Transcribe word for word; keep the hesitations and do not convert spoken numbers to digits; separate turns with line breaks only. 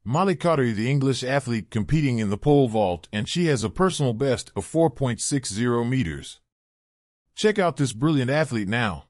Molly Cotter, the English athlete competing in the pole vault, and she has a personal best of four point six zero meters. Check out this brilliant athlete now.